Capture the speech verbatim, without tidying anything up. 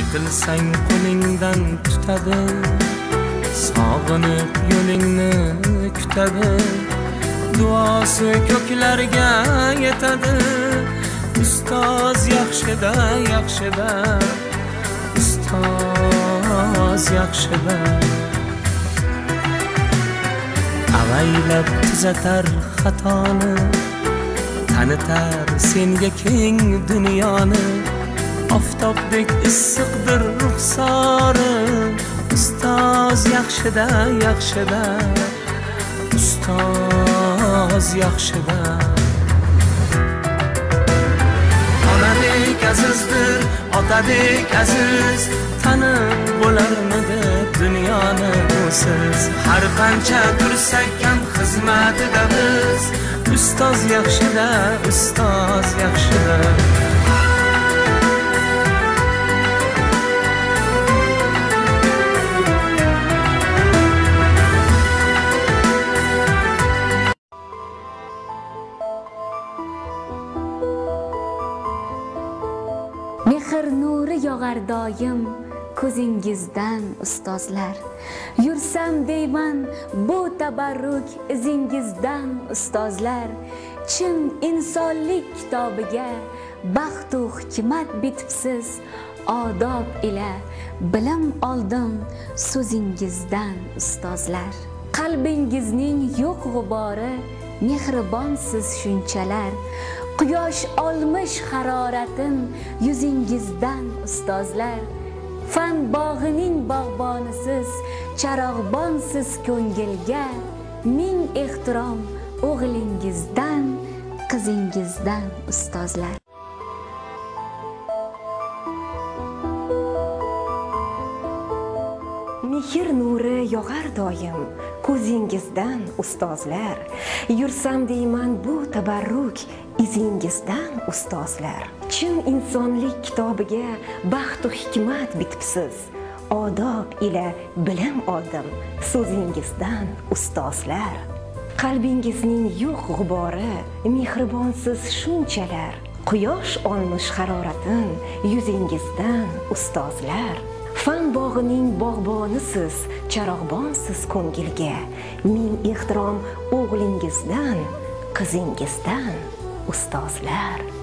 yiqilsang qo'lingdan tutadi, sog'inib yo'lingni kutadi, duosi ko'klarga yetadi. Ustoz yaxshida, yaxshida, ustoz yaxshida. Avaylab tuzatar xatoni, tanitar senga keng dunyoni. Oftobdek issiqdir ruxsori, ustoz yaxshida, yaxshida, ustoz yaxshida. Onadek azizdir, otadek aziz, tanib bo'larmidi dunyoni usiz. Har qancha tursak ham xizmatida biz, ustoz yaxshida, ustoz yaxshida. Mehr nuri yog'ar doim ko'zingizdan ustozlar. Yursam deyman bu tabarruk izingizdan ustozlar. Chin insonlik kitobiga baxt u hikmat bitibsiz, odob ila bilim oldim so'zingizdan ustozlar. Qalbingizning yo'q g'ubori, mehribonsiz shunchalar. Quyosh olmish haroratin yuzingizdan ustozlar. Fan bog'ining bog'bonisiz, charog'bonsiz ko'ngilga ming ehtirom o'g'lingizdan, qizingizdan ustozlar. Mehr nuri yog'ar doim ko'zingizdan ustozlar. Yursam deyman bu tabarruk izingizdan ustozlar. Chin insonlik kitobiga baxt u hikmat bitibsiz, odob ila bilim oldim so'zingizdan ustozlar. Qalbingizning yo'q g'ubori, mehribonsiz shunchalar. Quyosh olmish haroratin yuzingizdan ustozlar. Fan bog'ining bog'bonisiz, charog'bonsiz ko'ngilga ming ehtirom o'g'lingizdan, qizingizdan ustozlar.